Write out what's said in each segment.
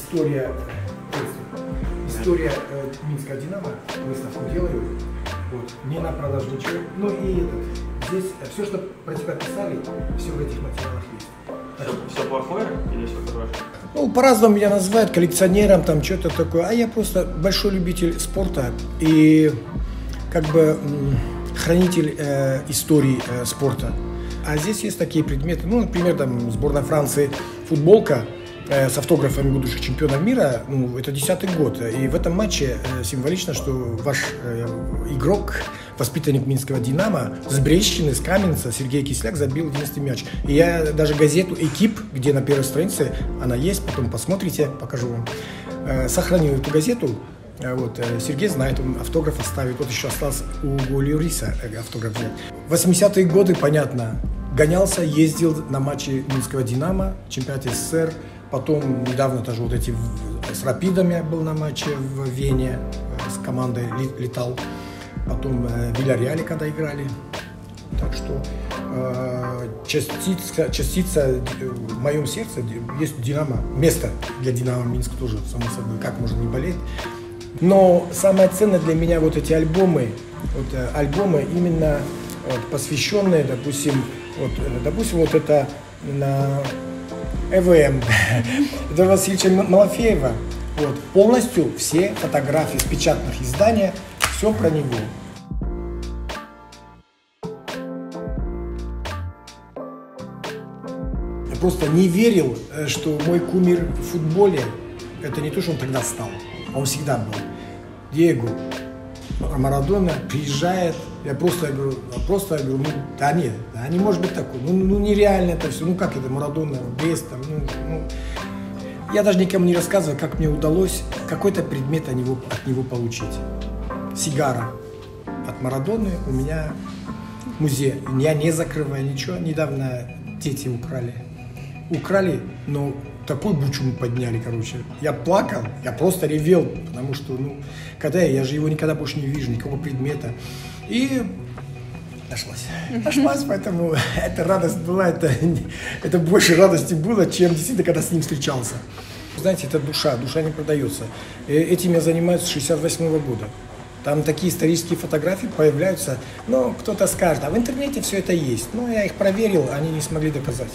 история Минского Динамо, выставку делаю, вот, не на продажу ничего, ну и здесь все, что про тебя писали, все в этих материалах есть. Все плохое или все хорошее? Ну, по-разному меня называют коллекционером, там что-то такое, а я просто большой любитель спорта и как бы хранитель истории спорта. А здесь есть такие предметы, ну, например, там сборная Франции футболка с автографами будущих чемпионов мира, ну, это 10-й год. И в этом матче символично, что ваш игрок, воспитанник Минского Динамо, с Брестщины, с Каменца, Сергей Кисляк забил 11-й мяч. И я даже газету «Экип», где на первой странице она есть, потом посмотрите, покажу вам, сохранил эту газету. Вот, Сергей знает, он автограф оставит. Вот еще остался у Гулюриса автограф взять. 80-е годы, понятно, гонялся, ездил на матчи Минского Динамо, чемпионате СССР. Потом недавно тоже вот эти с Рапидами был на матче в Вене, с командой летал. Потом в Вильярреале, когда играли. Так что частица в моем сердце есть Динамо. Место для Динамо Минск тоже, само собой, как можно не болеть. Но самое ценное для меня вот эти альбомы, именно посвященные, допустим, вот это на ЭВМ Эдуарда Васильевича Малафеева. Вот, полностью все фотографии с печатных изданий, все про него. Я просто не верил, что мой кумир в футболе, это не то, что он тогда стал, он всегда был. Диего Марадона приезжает, я просто говорю, ну, да нет, да не может быть такое, ну нереально это все, ну как это Марадона, Брест, ну. Я даже никому не рассказываю, как мне удалось какой-то предмет от него получить. Сигара от Марадоны у меня в музее, я не закрываю ничего, недавно дети украли, но такой бучу мы подняли, короче. Я плакал, я просто ревел, потому что, ну, когда я же его никогда больше не вижу, никакого предмета. И нашлась, поэтому эта радость была, это больше радости было, чем действительно, когда с ним встречался. Знаете, это душа не продается. Этим я занимаюсь с 68-го года. Там такие исторические фотографии появляются, но кто-то скажет, а в интернете все это есть. Но я их проверил, они не смогли доказать.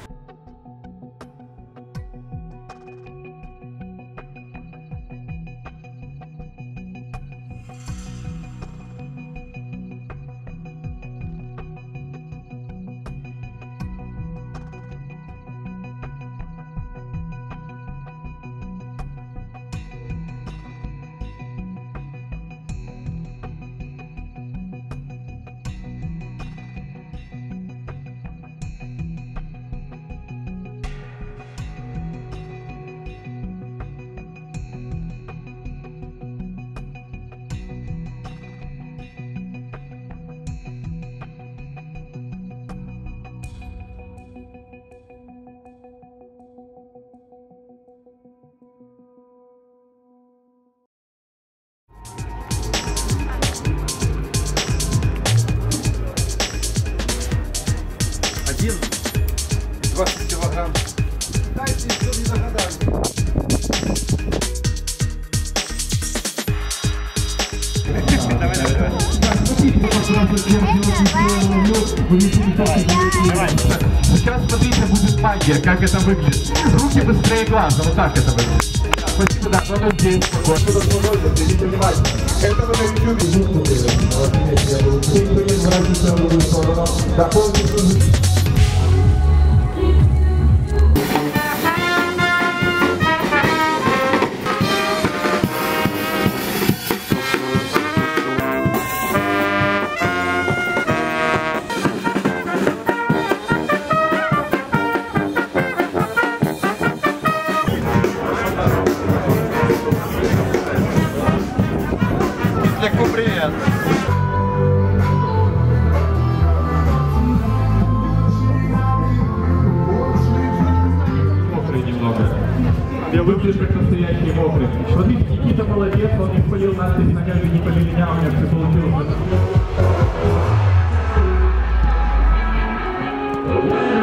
Один 20 килограмм. Дайте, что не догадались. Давай. Сейчас смотрите, будет магия, как это выглядит. Руки быстрее глаза, вот так это выглядит. Спасибо, да, потом день. Следите внимательно. Это вы на YouTube. Привет. Мокрый немного. Я выглядишь как настоящий мокрый. Смотрите, Никита молодец, он не спалил надпись на каждый, не поменял, у меня все получилось.